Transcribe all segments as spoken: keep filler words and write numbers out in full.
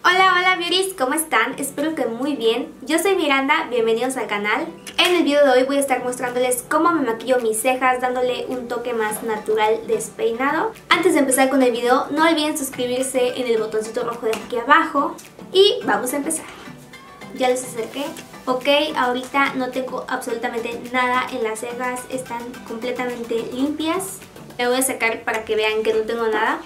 Hola, hola beauties, ¿cómo están? Espero que muy bien. Yo soy Miranda, bienvenidos al canal. En el video de hoy voy a estar mostrándoles cómo me maquillo mis cejas, dándole un toque más natural despeinado. Antes de empezar con el video, no olviden suscribirse en el botoncito rojo de aquí abajo. Y vamos a empezar. Ya los acerqué. Ok, ahorita no tengo absolutamente nada en las cejas, están completamente limpias. Me voy a sacar para que vean que no tengo nada.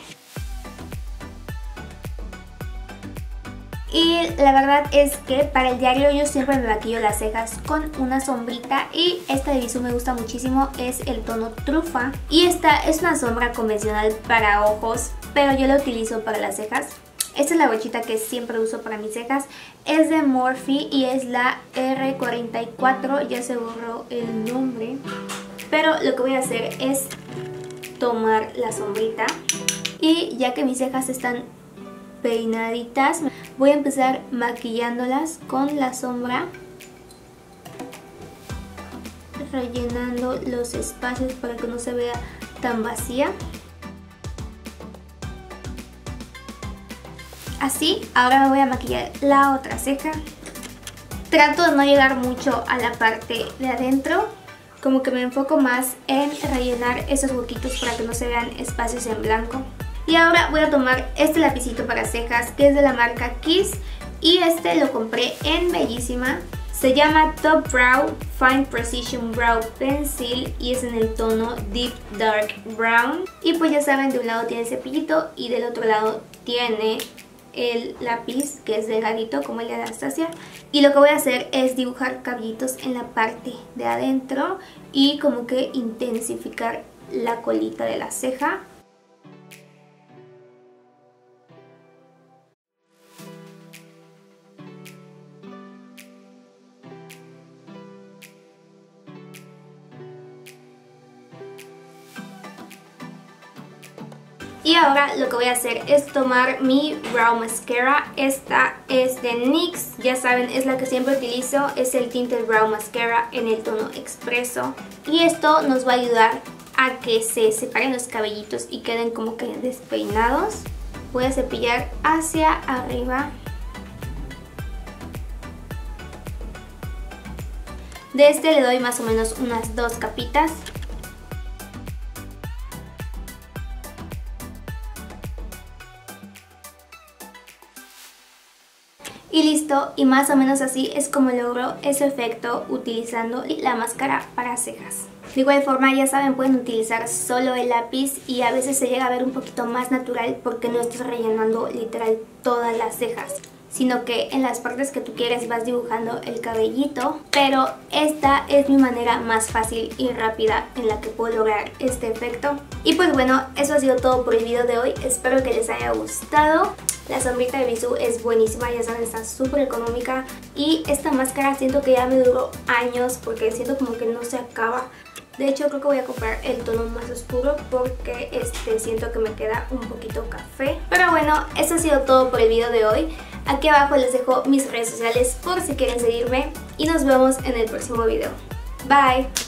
Y la verdad es que para el diario yo siempre me maquillo las cejas con una sombrita. Y esta de Bisú me gusta muchísimo, es el tono trufa. Y esta es una sombra convencional para ojos, pero yo la utilizo para las cejas. Esta es la brochita que siempre uso para mis cejas. Es de Morphe y es la R cuarenta y cuatro, ya se borró el nombre. Pero lo que voy a hacer es tomar la sombrita. Y ya que mis cejas están peinaditas, voy a empezar maquillándolas con la sombra, rellenando los espacios para que no se vea tan vacía. Así, ahora me voy a maquillar la otra ceja. Trato de no llegar mucho a la parte de adentro, como que me enfoco más en rellenar esos huequitos para que no se vean espacios en blanco. Y ahora voy a tomar este lapicito para cejas que es de la marca Kiss y este lo compré en Bellísima. Se llama Top Brow Fine Precision Brow Pencil y es en el tono Deep Dark Brown. Y pues ya saben, de un lado tiene el cepillito y del otro lado tiene el lápiz que es delgadito como el de Anastasia. Y lo que voy a hacer es dibujar cabellitos en la parte de adentro y como que intensificar la colita de la ceja. Y ahora lo que voy a hacer es tomar mi Brow Mascara. Esta es de NYX, ya saben, es la que siempre utilizo. Es el Tinted Brow Mascara en el tono Expreso. Y esto nos va a ayudar a que se separen los cabellitos y queden como que despeinados. Voy a cepillar hacia arriba. De este le doy más o menos unas dos capitas. Y listo, y más o menos así es como logro ese efecto utilizando la máscara para cejas. De igual forma, ya saben, pueden utilizar solo el lápiz y a veces se llega a ver un poquito más natural porque no estás rellenando literal todas las cejas, sino que en las partes que tú quieres vas dibujando el cabellito. Pero esta es mi manera más fácil y rápida en la que puedo lograr este efecto. Y pues bueno, eso ha sido todo por el video de hoy. Espero que les haya gustado. La sombrita de Bisú es buenísima, ya saben, está súper económica. Y esta máscara siento que ya me duró años porque siento como que no se acaba. De hecho, creo que voy a comprar el tono más oscuro porque este siento que me queda un poquito café. Pero bueno, eso ha sido todo por el video de hoy. Aquí abajo les dejo mis redes sociales por si quieren seguirme. Y nos vemos en el próximo video. Bye.